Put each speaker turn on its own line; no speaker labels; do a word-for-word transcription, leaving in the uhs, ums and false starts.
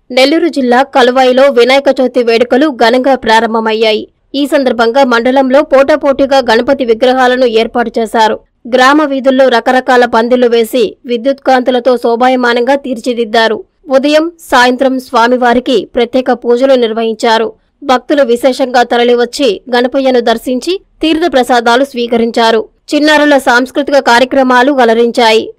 నెల్లూరు జిల్లా కలువాయిలో వినాయక చవితి వేడుకలు ఘనంగా ప్రారంభమయ్యాయి. ఈ సందర్భంగా మండలంలో పోటాపోటీగా గణపతి విగ్రహాలను ఏర్పాటు చేశారు. గ్రామ వీధుల్లో రకరకాల పందిళ్లు వేసి విద్యుత్ కాంతులతో శోభాయమానంగా తీర్చిదిద్దారు. ఉదయం, సాయంత్రం స్వామివారికి ప్రత్యేక పూజలు నిర్వహించారు. భక్తులు విశేషంగా తరలివచ్చి గణపయ్యను దర్శించి తీర్థ ప్రసాదాలు స్వీకరించారు. చిన్నారుల సాంస్కృతిక కార్యక్రమాలు అలరించాయి.